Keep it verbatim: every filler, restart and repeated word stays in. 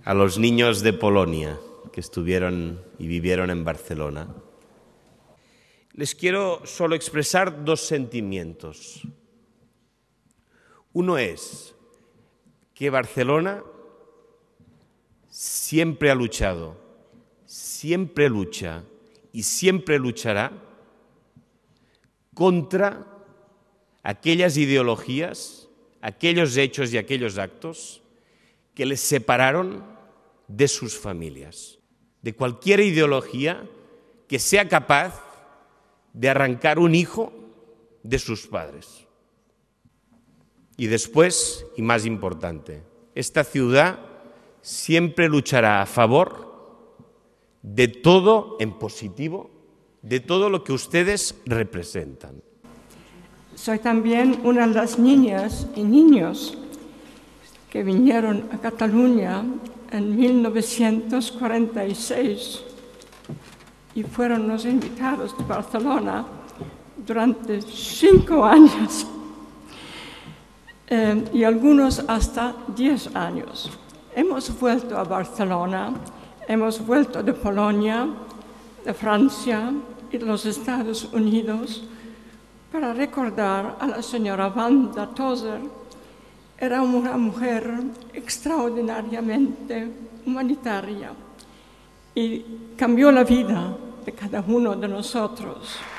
a los niños de Polonia que estuvieron y vivieron en Barcelona. Les quiero solo expresar dos sentimientos. Uno es que Barcelona siempre ha luchado, siempre lucha y siempre luchará contra aquellas ideologías, aquellos hechos y aquellos actos que les separaron de sus familias, de cualquier ideología que sea capaz de arrancar un hijo de sus padres. Y después, y más importante, esta ciudad siempre luchará a favor de todo en positivo, de todo lo que ustedes representan. Soy también una de las niñas y niños que vinieron a Cataluña en mil novecientos cuarenta y seis y fueron los invitados de Barcelona durante cinco años eh, y algunos hasta diez años. Hemos vuelto a Barcelona, hemos vuelto de Polonia, de Francia y de los Estados Unidos para recordar a la señora Wanda Tozer. Era una mujer extraordinariamente humanitaria y cambió la vida de cada uno de nosotros.